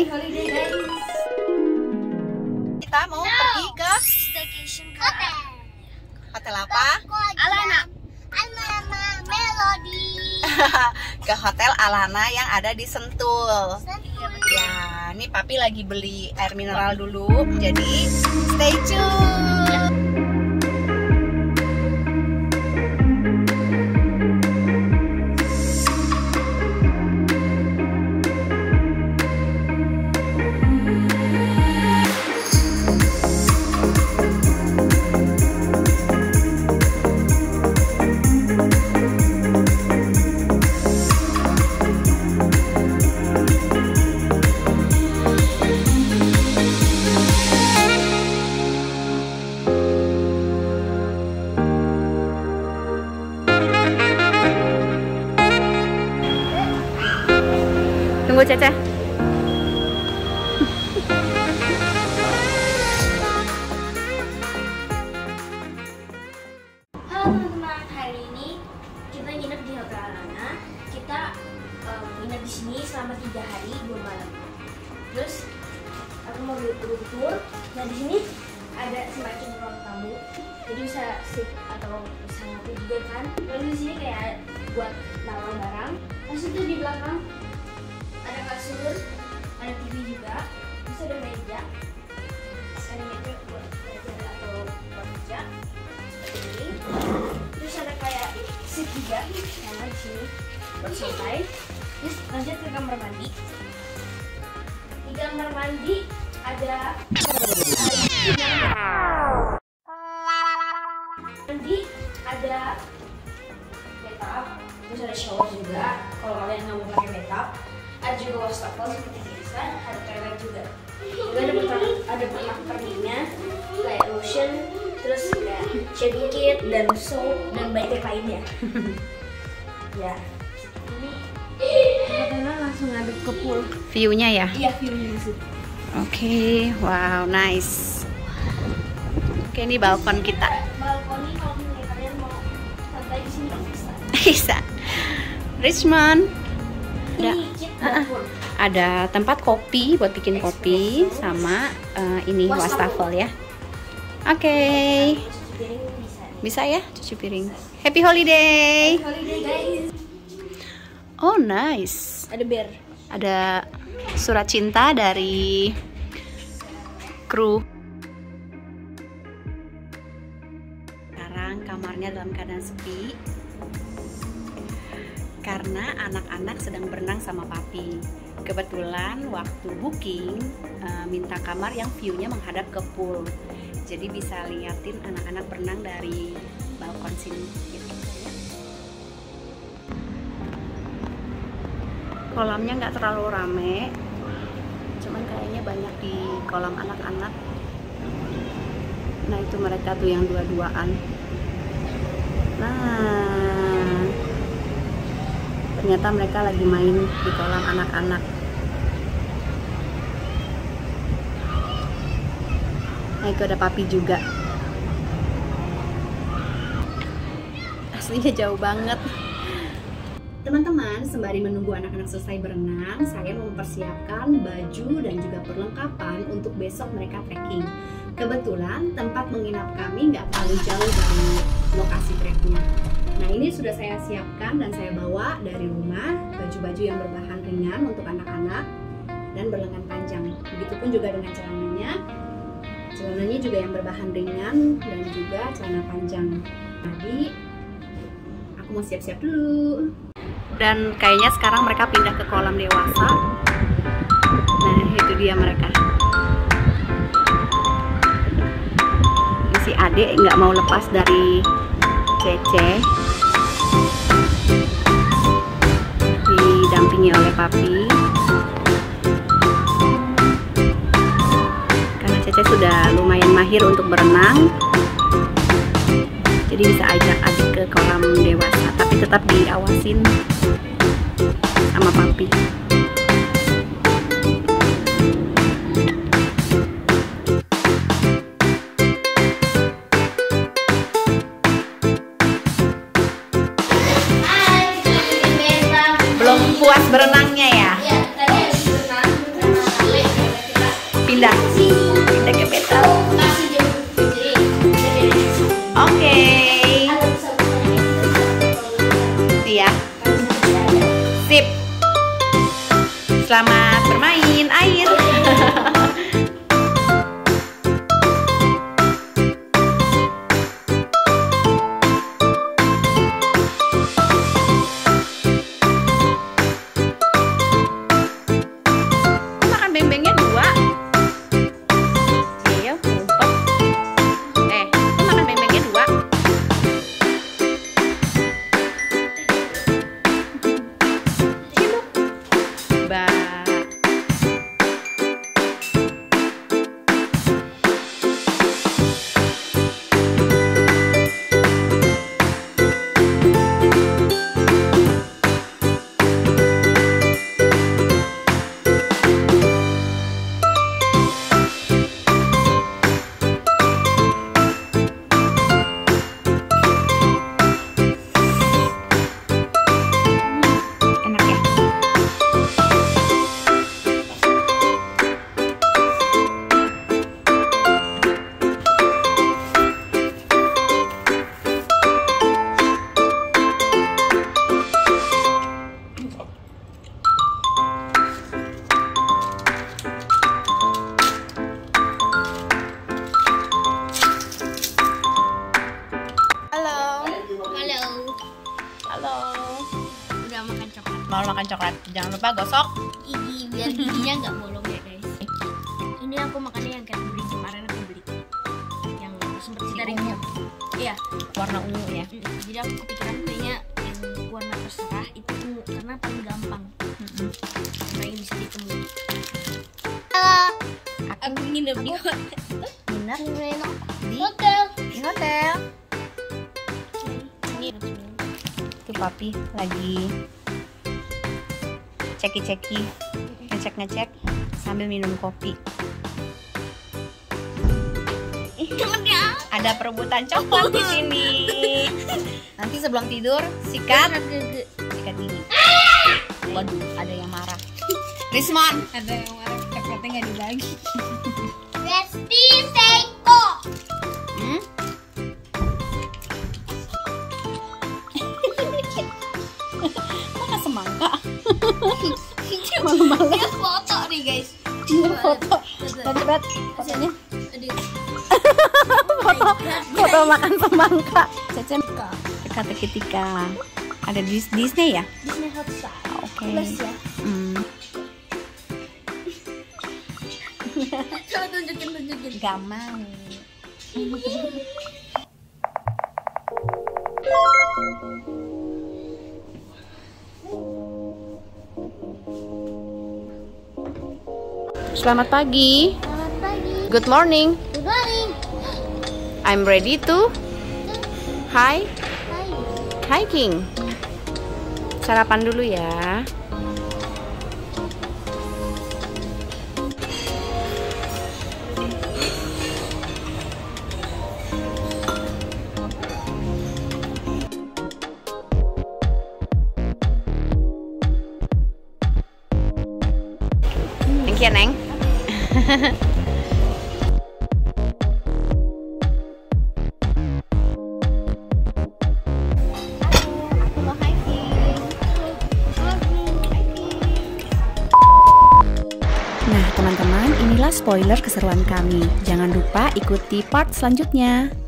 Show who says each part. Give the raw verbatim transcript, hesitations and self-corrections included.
Speaker 1: Holiday guys. Kita mau no. pergi ke
Speaker 2: staycation hotel.
Speaker 1: Hotel apa?
Speaker 2: Alana. Alana Melody.
Speaker 1: Ke hotel Alana yang ada di Sentul.
Speaker 2: Sentul.
Speaker 1: Ya, ini papi lagi beli air mineral dulu. Jadi stay tune.
Speaker 3: Tunggu Caca.
Speaker 2: Halo teman-teman, hari ini kita nginep di Hotel Alana. Kita um, nginep di sini selama tiga hari dua malam. Terus aku mau room tour. Nah di sini ada semacam ruang tamu, jadi bisa sit atau bisa ngopi juga kan. Lalu di sini kayak buat naruh barang. Terus itu di belakang ada kasur, ada T V juga, terus ada meja, ada meja buat belajar atau buat kerja seperti ini. Terus ada kayak seat juga, sama di sini buat santai. Terus lanjut ke kamar mandi. Di kamar mandi ada mandi ada bathtub, terus ada shower juga. Kalau kalian nggak mau pakai bathtub, ada juga wastafel seperti biasa, ada toilet juga. Juga ada pernak ada pernak perniknya kayak lotion, terus kayak shaving kit dan soap dan banyak lainnya. Ya, ini hotelnya langsung ngadep ke pool.
Speaker 3: View-nya ya?
Speaker 2: Iya, view-nya sih.
Speaker 3: Oke, okay. Wow, nice. Oke, okay, ini balkon kita.
Speaker 2: Balkon ini kalau misalnya kalian mau santai di sini bisa.
Speaker 3: Bisa. Richmond. Ada,
Speaker 2: Ini kit
Speaker 3: uh,
Speaker 2: dapur.
Speaker 3: ada tempat kopi buat bikin kopi sama uh, ini wastafel ya. Oke. Okay.
Speaker 2: Cuci piring bisa.
Speaker 3: Bisa ya cuci piring. Happy holiday.
Speaker 2: Holiday guys.
Speaker 3: Oh nice.
Speaker 2: Ada bear.
Speaker 3: Ada surat cinta dari kru. Sekarang kamarnya dalam keadaan sepi karena anak-anak sedang berenang sama papi. Kebetulan waktu booking uh, minta kamar yang view-nya menghadap ke pool, jadi bisa liatin anak-anak berenang dari balkon sini gitu. Kolamnya nggak terlalu rame, cuman kayaknya banyak di kolam anak-anak. Nah itu mereka tuh yang dua-duaan. Nah ternyata mereka lagi main di kolam anak-anak. Nah itu ada papi juga. Aslinya jauh banget. Teman-teman, sembari menunggu anak-anak selesai berenang, saya mempersiapkan baju dan juga perlengkapan untuk besok mereka trekking. Kebetulan tempat menginap kami nggak terlalu jauh dari lokasi treknya. Nah ini sudah saya siapkan dan saya bawa dari rumah baju-baju yang berbahan ringan untuk anak-anak dan berlengan panjang. Begitupun juga dengan celananya. Celananya juga yang berbahan ringan dan juga celana panjang. Jadi aku mau siap-siap dulu. Dan kayaknya sekarang mereka pindah ke kolam dewasa. Nah itu dia mereka. Si adik nggak mau lepas dari Cece, didampingi oleh papi. Karena Cece sudah lumayan mahir untuk berenang, jadi bisa ajak adik ke kolam dewasa, tapi tetap diawasin sama papi. Belum puas berenangnya ya?
Speaker 2: Iya, tadi habis berenang, berenang
Speaker 1: Pindah. Pindah ke betal.
Speaker 2: Masih jauh. Jadi, udah beres.
Speaker 1: Oke.
Speaker 2: Ada satu
Speaker 1: Iya. Sip. Selamat bermain air. Makan beng-bengnya dua. Iya, ngumpet. Eh, kok makan beng-bengnya dua? Ba. Enak ya? Halo.
Speaker 2: Halo.
Speaker 1: Halo.
Speaker 2: Udah makan coklat.
Speaker 1: Mau makan coklat? Jangan lupa gosok.
Speaker 2: Gigi biar giginya nggak bolong ya guys. Ini aku makannya yang kayak beli kemarin aku beli. Yang sempet
Speaker 1: Si
Speaker 2: dari
Speaker 1: ungu.
Speaker 2: Iya.
Speaker 1: Warna ungu ya.
Speaker 2: Mm, Jadi aku kepikiran kayaknya yang warna terserah itu ungu karena paling gampang. Karena ini bisa ditemui. Aku nginep di hotel.
Speaker 1: Nginep
Speaker 2: Di hotel.
Speaker 1: di hotel.
Speaker 2: Ini
Speaker 1: Tuh papi lagi ceki-ceki, ngecek-ngecek sambil minum kopi. Ada perebutan coklat di sini. Nanti sebelum tidur sikat, sikat gigi. Waduh, ada yang marah. Rismon,
Speaker 3: Ada yang marah coklatnya nggak dibagi.
Speaker 2: Resti Seiko.
Speaker 1: hmm? Mana semangka? Malu-malu.
Speaker 2: Dia foto nih guys.
Speaker 1: Dia foto. Tadi bet fotonya.
Speaker 2: Aduh.
Speaker 1: Foto, foto makan semangka. Cecen teka-teki tika. Ada di Disney ya?
Speaker 2: Disney Hotstar.
Speaker 1: Oke.
Speaker 2: Plus ya.
Speaker 1: Hmm,
Speaker 2: Coba tunjukin tunjukin.
Speaker 1: gak mau. Selamat pagi.
Speaker 2: Selamat pagi.
Speaker 1: Good morning.
Speaker 2: Good morning.
Speaker 1: I'm ready to hi
Speaker 2: Hai.
Speaker 1: hiking. Sarapan dulu ya. Thank you, Neng. Aku mau hiking. Nah, teman-teman, inilah spoiler keseruan kami. Jangan lupa ikuti part selanjutnya.